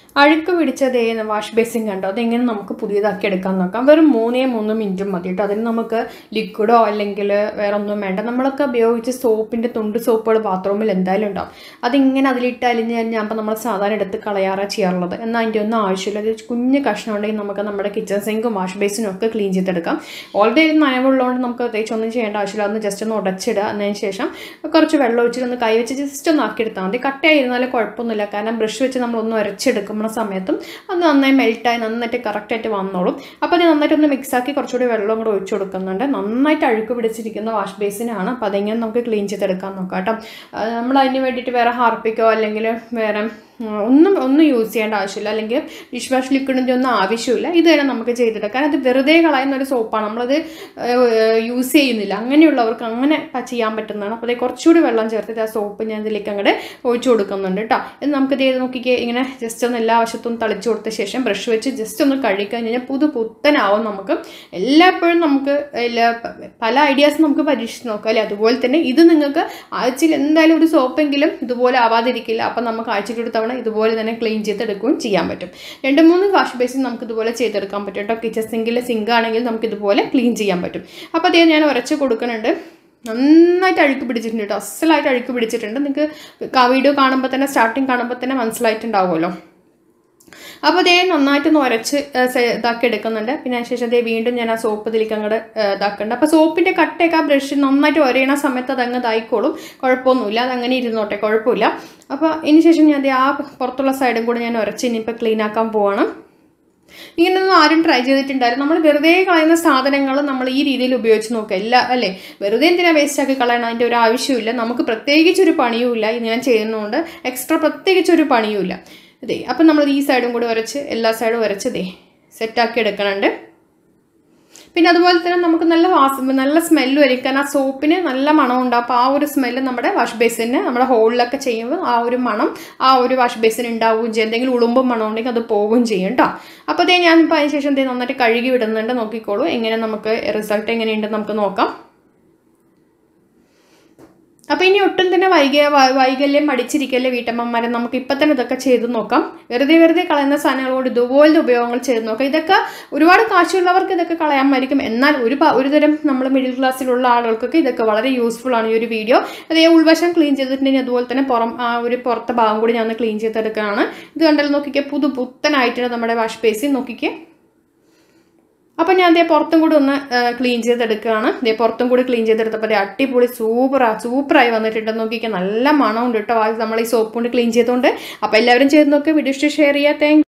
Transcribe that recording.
അഴുക്ക് പിടിച്ചതേ wash basin കണ്ടോ, അതെങ്ങനെ നമുക്ക് പുതിയതാക്കി എടുക്കാൻ നോക്കാം. വെറും 3 മിനിറ്റും മതി കേട്ടോ. അതിന് നമുക്ക് ലിക്വിഡോ അല്ലെങ്കിൽ വേറെ ഒന്നും വേണ്ട. നമ്മളൊക്കെ ഉപയോഗിച്ച് സോപ്പിൻ്റെ തുണ്ട് സോപ്പുകൾ ബാത്റൂമിൽ എന്തായാലും ഉണ്ടാവും. അതിങ്ങനെ അതിലിട്ട് അലിഞ്ഞ് കഴിഞ്ഞാൽ അപ്പോൾ നമ്മൾ സാധാരണ എടുത്ത് കളയാറാണ് ചെയ്യാറുള്ളത്. എന്നാൽ അതിൻ്റെ ഒന്നും ആവശ്യമില്ല. ഒരു കുഞ്ഞ് കഷ്ണം ഉണ്ടെങ്കിൽ നമുക്ക് നമ്മുടെ കിച്ചൺ സിങ്കും വാഷ് ബേസിനും ഒക്കെ ക്ലീൻ ചെയ്തെടുക്കാം. ഓൾറെഡി നനവുള്ളതുകൊണ്ട് നമുക്ക് പ്രത്യേകിച്ച് ഒന്നും ചെയ്യേണ്ട ആവശ്യമില്ല. ഒന്ന് ജസ്റ്റ് ഒന്ന് ഉടച്ചിടുക. അതിന് ശേഷം കുറച്ച് വെള്ളം ഒഴിച്ചിട്ട് ഒന്ന് കൈ വെച്ച് ജസ്റ്റ് ഒന്ന് ആക്കിയെടുത്താൽ മതി. കട്ടയായിരുന്നാലും കുഴപ്പമൊന്നുമില്ല. കാരണം ബ്രഷ് വെച്ച് നമ്മളൊന്ന് ഉരച്ചെടുക്കുമ്പോൾ സമയത്തും അത് നന്നായി മെൽറ്റായി നന്നായിട്ട് കറക്റ്റായിട്ട് വന്നോളും. അപ്പോൾ അത് നന്നായിട്ടൊന്ന് മിക്സാക്കി കുറച്ചുകൂടി വെള്ളം കൂടെ ഒഴിച്ചു കൊടുക്കുന്നുണ്ട്. നന്നായിട്ട് അഴുക്ക് പിടിച്ചിരിക്കുന്ന വാഷ് ബേസിനാണ്. അപ്പോൾ അതെങ്ങനെ നമുക്ക് ക്ലീൻ ചെയ്തെടുക്കാൻ നോക്കാം കേട്ടോ. നമ്മൾ അതിന് വേണ്ടിയിട്ട് വേറെ ഹാർപ്പിക്കോ അല്ലെങ്കിൽ വേറെ ഒന്നും യൂസ് ചെയ്യേണ്ട ആവശ്യമില്ല. അല്ലെങ്കിൽ ഡിഷ് വാഷ് ലിക്വിഡിൻ്റെ ഒന്നും ആവശ്യമില്ല. ഇത് തന്നെ നമുക്ക് ചെയ്തെടുക്കാം. അത് വെറുതെ കളയുന്ന ഒരു സോപ്പാണ്. നമ്മളത് യൂസ് ചെയ്യുന്നില്ല. അങ്ങനെയുള്ളവർക്ക് അങ്ങനെ ചെയ്യാൻ പറ്റുന്നതാണ്. അപ്പോൾ അത് കുറച്ചുകൂടി വെള്ളം ചേർത്തിട്ട് ആ സോപ്പ് ഞാൻ ഇതിലേക്ക് അങ്ങോട്ട് ഒഴിച്ചു കൊടുക്കുന്നുണ്ട് കേട്ടോ. ഇത് നമുക്ക് ചെയ്ത് നോക്കിക്കേ. ഇങ്ങനെ ജസ്റ്റ് ഒന്ന് എല്ലാ വശത്തും തളിച്ചു കൊടുത്ത ശേഷം ബ്രഷ് വെച്ച് ജസ്റ്റ് ഒന്ന് കഴുകിക്കഴിഞ്ഞ് കഴിഞ്ഞാൽ പുത്തനാവും. നമുക്ക് എല്ലായ്പ്പോഴും നമുക്ക് പല ഐഡിയാസ് നമുക്ക് പരീക്ഷിച്ച് നോക്കാം അല്ലേ. അതുപോലെ തന്നെ ഇത് നിങ്ങൾക്ക് ആഴ്ചയിൽ എന്തായാലും ഒരു സോപ്പെങ്കിലും ഇതുപോലെ ആവാതിരിക്കില്ല. അപ്പം നമുക്ക് ആഴ്ചയിൽ ഒരു തവണ ഇതുപോലെ തന്നെ ക്ലീൻ ചെയ്തെടുക്കുകയും ചെയ്യാൻ പറ്റും. 2-3 വാഷ് ബേസിൻ നമുക്ക് ഇതുപോലെ ചെയ്തെടുക്കാൻ പറ്റും കേട്ടോ. കിച്ചൺ സിങ്ക് ആണെങ്കിൽ നമുക്ക് ഇതുപോലെ ക്ലീൻ ചെയ്യാൻ പറ്റും. അപ്പോൾ അതേ ഞാൻ ഉരച്ച് കൊടുക്കുന്നുണ്ട്. നന്നായിട്ട് അഴുക്ക് പിടിച്ചിട്ടുണ്ട് കേട്ടോ. അസലായിട്ട് അഴുക്ക് പിടിച്ചിട്ടുണ്ട്. നിങ്ങൾക്ക് വീഡിയോ കാണുമ്പോൾ തന്നെ സ്റ്റാർട്ടിങ് കാണുമ്പോൾ തന്നെ മനസ്സിലായിട്ടുണ്ടാവുമല്ലോ. അപ്പോൾ അതേ നന്നായിട്ടൊന്ന് ഉരച്ച് ഇതാക്കി എടുക്കുന്നുണ്ട്. പിന്നെ അതിനുശേഷം അതേ വീണ്ടും ഞാൻ ആ സോപ്പ് ഇതിലേക്ക് അങ്ങോട്ട് ഇതാക്കുന്നുണ്ട്. അപ്പോൾ സോപ്പിൻ്റെ കട്ടയൊക്കെ ആ ബ്രഷ് നന്നായിട്ട് ഉരയണ സമയത്ത് അതങ്ങ് ഇതായിക്കോളും. കുഴപ്പമൊന്നുമില്ല. അതങ്ങനെ ഇരുന്നോട്ടെ, കുഴപ്പമില്ല. അപ്പോൾ ഇതിന് ശേഷം ഞാൻ അതേ ആ പുറത്തുള്ള സൈഡും കൂടെ ഞാൻ ഉരച്ച് ഇനിയിപ്പോൾ ക്ലീൻ ആക്കാൻ പോവാണ്. ഇങ്ങനെയൊന്നും ആരും ട്രൈ ചെയ്തിട്ടുണ്ടായിരുന്നു. നമ്മൾ വെറുതെ കളയുന്ന സാധനങ്ങൾ നമ്മൾ ഈ രീതിയിൽ ഉപയോഗിച്ച് നോക്കുക അല്ലേ. വെറുതെ എന്തിനാ വേസ്റ്റാക്കി കളയണം, അതിൻ്റെ ഒരു ആവശ്യമില്ല. നമുക്ക് പ്രത്യേകിച്ചൊരു പണിയുമില്ല. ഇത് ഞാൻ ചെയ്യുന്നതുകൊണ്ട് എക്സ്ട്രാ പ്രത്യേകിച്ചൊരു പണിയുമില്ല. അതെ, അപ്പം നമ്മൾ ഈ സൈഡും കൂടി ഉരച്ച് എല്ലാ സൈഡും ഉരച്ചതേ സെറ്റാക്കി എടുക്കണുണ്ട്. പിന്നെ അതുപോലെ തന്നെ നമുക്ക് നല്ല സ്മെല്ല് വരും. കാരണം ആ സോപ്പിന് നല്ല മണം ഉണ്ടാവും. അപ്പോൾ ആ ഒരു സ്മെല്ല് നമ്മുടെ വാഷ് ബേസിന് നമ്മുടെ ഹോളിലൊക്കെ ചെയ്യുമ്പോൾ ആ ഒരു മണം ആ ഒരു വാഷ് ബേസിന് ഉണ്ടാവുകയും ചെയ്യും. എന്തെങ്കിലും ഉളുമ്പും മണം ഉണ്ടെങ്കിൽ അത് പോവുകയും ചെയ്യും കേട്ടോ. അപ്പോൾ അതേ ഞാനിപ്പോൾ അതിന് ശേഷം നന്നായിട്ട് കഴുകി വിടുന്നുണ്ട്. നോക്കിക്കോളൂ എങ്ങനെ നമുക്ക് റിസൾട്ട് എങ്ങനെയുണ്ടെന്ന് നമുക്ക് നോക്കാം. അപ്പോൾ ഇനി ഒട്ടും തന്നെ വൈകല്യം മടിച്ചിരിക്കല്ലേ വീട്ടമ്മമാരെ. നമുക്ക് ഇപ്പം തന്നെ ഇതൊക്കെ ചെയ്ത് നോക്കാം. വെറുതെ കളയുന്ന സാധനങ്ങളോട് ഇതുപോലത്തെ ഉപയോഗങ്ങൾ ചെയ്ത് നോക്കാം. ഇതൊക്കെ ഒരുപാട് കാശുള്ളവർക്ക് ഇതൊക്കെ കളയാമായിരിക്കും. എന്നാൽ ഒരു തരം നമ്മൾ മിഡിൽ ക്ലാസ്സിലുള്ള ആളുകൾക്കൊക്കെ ഇതൊക്കെ വളരെ യൂസ്ഫുൾ ആണ് ഈ ഒരു വീഡിയോ. അതേ ഉൾവശം ക്ലീൻ ചെയ്തിട്ടുണ്ടെങ്കിൽ അതുപോലെ തന്നെ പുറത്തെ ഭാഗം കൂടി ഞാൻ ഒന്ന് ക്ലീൻ ചെയ്തെടുക്കുകയാണ്. ഇത് കണ്ടാൽ നോക്കിക്കേ പുത്തനായിട്ടാണ് നമ്മുടെ വാഷ് ബേസിൻ. നോക്കിക്കേ. അപ്പോൾ ഞാൻ അതേ പുറത്തും കൂടി ഒന്ന് ക്ലീൻ ചെയ്തെടുക്കുകയാണ്. ഇതേ പുറത്തും കൂടി ക്ലീൻ ചെയ്തെടുത്തപ്പോൾ അതേ അടിപൊളി സൂപ്പറായി വന്നിട്ടുണ്ട്. നോക്കിക്കാൻ നല്ല മണമുണ്ട് കേട്ടോ നമ്മൾ ഈ സോപ്പ് കൊണ്ട് ക്ലീൻ ചെയ്തുകൊണ്ട്. അപ്പോൾ എല്ലാവരും ചെയ്ത് നോക്കുക. വീഡിയോ ഷെയർ ചെയ്യുക. താങ്ക്